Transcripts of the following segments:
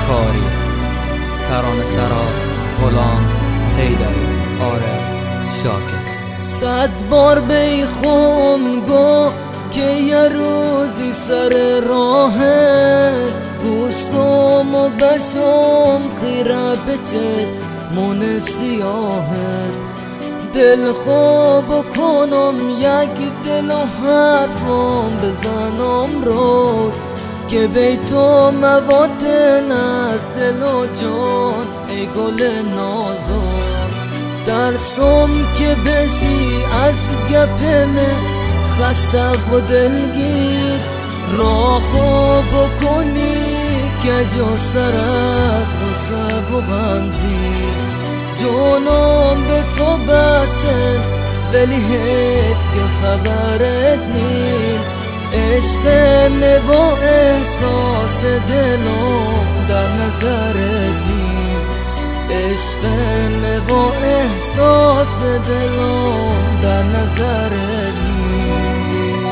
کاری ترانه سرا غلام حیدری عارف شاکر. 100 بار بیخوم گو که یه روزی سر راهت پوستم و بشم خیره به چشمون سیاهت. دل خواب کنم یک دل و حرفم بزنم رو که بی تو مواتن از دل و جان ای گل نازم. ترسم که بشی از گپمه خسته و دلگیر راه بکنی که جو سر از غصه و غمزیر. جانم به تو بسته ولی حیف که خبرت نیست. عشق و احساس دلم در نظرت نیست. عشق و احساس دلم در نظرت نیست.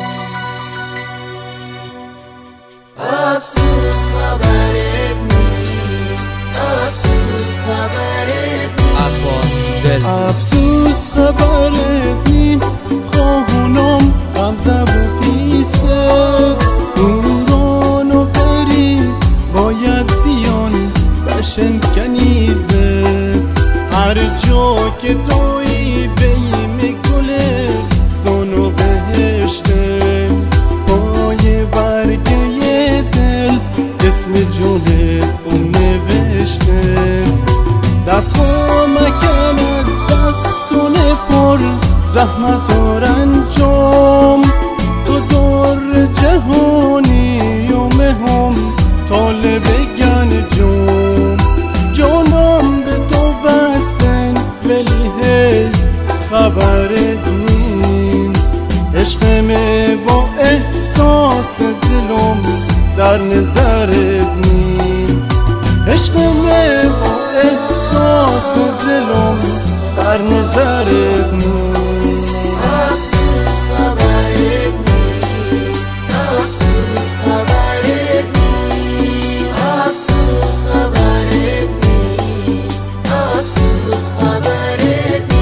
افسوس خبرت نیست. افسوس خبرت نیست. عباس دلجو. افسوس خبرت نیست. خواهنم غمزه و فیسه دوران و بری باید بیان بشن کنیزه. هر جا که دوی بیم گله ستان و بهشته پای برگه دل اسم جونه اون نوشته. دست مکن از دستون پر زحمت و رنجام تو دور جهانی و مهم طالب گنجم. جانم به تو بستن ولی هیچ خبرت نیم. عشقمه و احساس دلم در نظرت نیم. عشقمه و احساس دلم در نظرت نیم. افسوس خبرت نیست. افسوس خبرت نیست. افسوس خبرت نیست. افسوس خبرت نیست.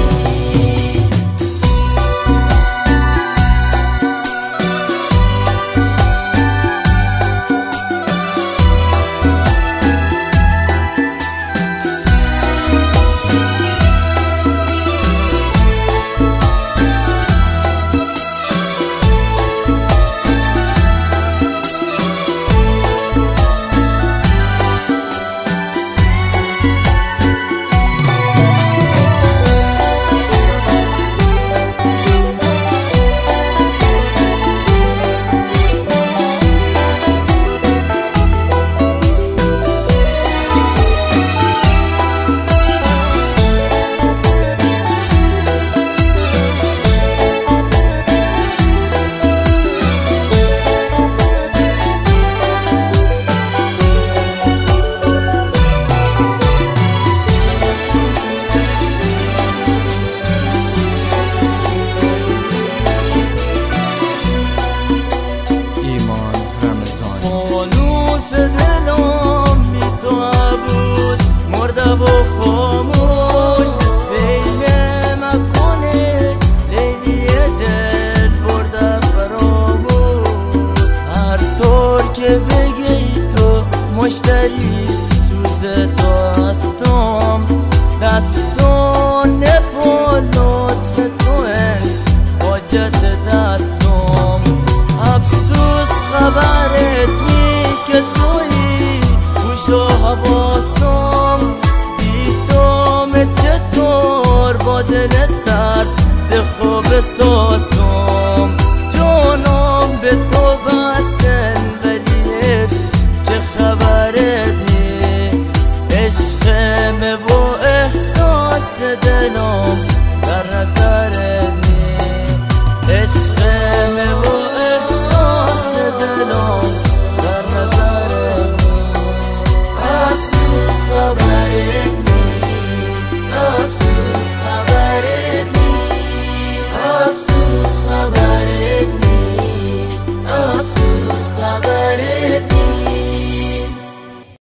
و خاموش بین مکنه لیلی دل برده فراموش. هر طور که بگی تو مشتری سوز تو هستم. دستان پا لطف توه حاجت دستم. افسوس خبرت نی که توی گوش و حواسم. بیتم چطور با دل سرد خوب سازم.